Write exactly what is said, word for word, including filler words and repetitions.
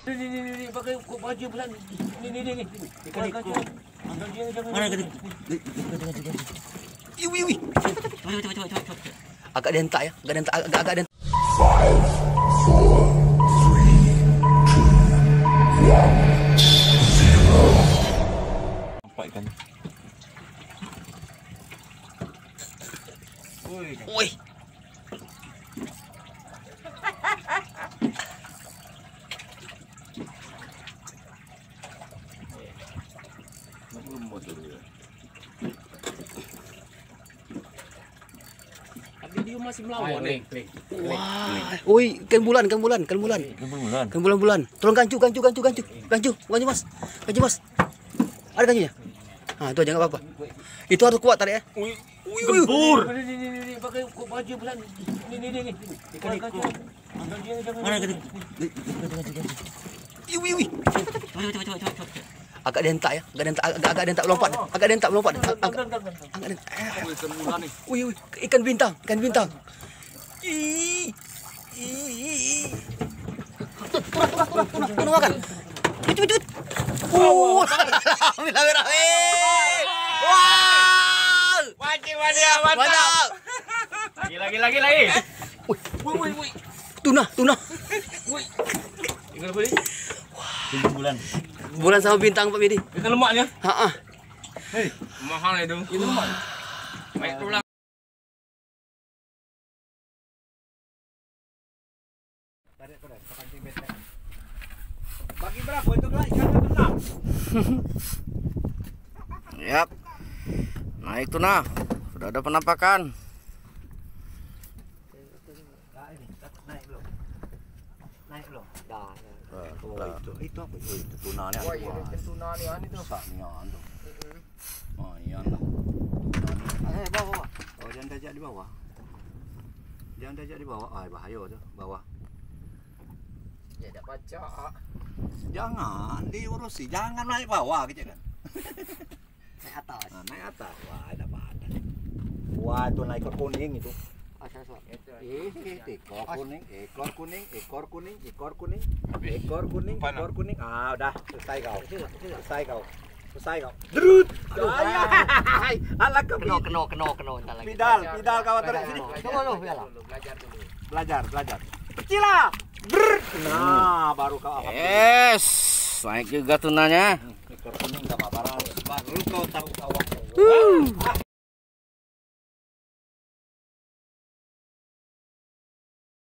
Ni ni ni pakai baju pelan. Ni ni ni ni. Ikan kacu. Mana ikan? Iwi iwi. Coba coba coba coba coba. Agak dentak ya, agak dentak, agak agak dentak. five, four, three, two, one, zero. Nampak ikan. Woi. Woi. Tapi dia masih melawan nih. Wah, oi, ikan bulan, ikan bulan, ikan bulan. Ikan bulan. Ikan bulan-bulan. Tolong gancu, gancu, gancu, gancu. Gancu, gancu Mas. Gancu Mas. Ada gancunya? Ah, itu aja enggak apa-apa. Itu harus kuat tarik ya. Ui, ui, gempur. Ni ni ni pakai baju pelan. Ni ni ni. Ikan kacu. Mana ikan? Iwi iwi. Coba coba coba coba. Agak dentak ya, agak dentak, agak agak dentak melompat, agak dentak melompat, agak agak dentak. Ikan bulan nih. Wih, wih, ikan bintang, ikan bintang. Ih, ih, turun, turun, turun, turun, turun makan. Cepet, cepet. Wow, alhamdulillah, wow. Wajib, wajib, mantap. Gila, gila, gila lagi. Wih, wih, wih. Tuna, tuna. Wih. Ikan apa ni? Ikan bulan. Bulan sama bintang Pak Bidi. Ikan lemaknya? Heeh. Hei, mahal itu. Itu lemak. Baik tulang. Bagi berapa itu lah ikan tuna? Yap. Naik tuna. Sudah ada penampakan. Naik belum? Naik belum? Dah. Oh, itu itu apa itu? Itu tuna nih. Wah, ini tuna nih an itu. Saknian tuh. Oh, iya lah. Eh, bawa, bawa. Oh, jangan dajak di bawah. Jangan dajak di bawah. Ah, bahaya tuh, bawah. Ya, dah baca. Jangan diurusi, jangan naik bawah gitu kan. Naik atas. Nah, naik atas. Wah, ada apa-apa. Wah, itu naik ekor kuning itu. Asal-asal. Eh, ekor kuning, ekor kuning, ekor kuning, ekor kuning, ekor kuning, ekor kuning. Ah, udah selesai kau. Selesai kau. Selesai kau. Drut. Ay, ala ke Keno, keno, keno, keno, entar lagi. Pidal, pidal kau tarik sini. Tunggu dulu, biarlah. Belajar dulu. Belajar, belajar. Kecil lah. Brr. Nah, baru kau apa? Yes, naik juga tunanya. Ekor kuning enggak apa-apa. Baru kau tahu kau.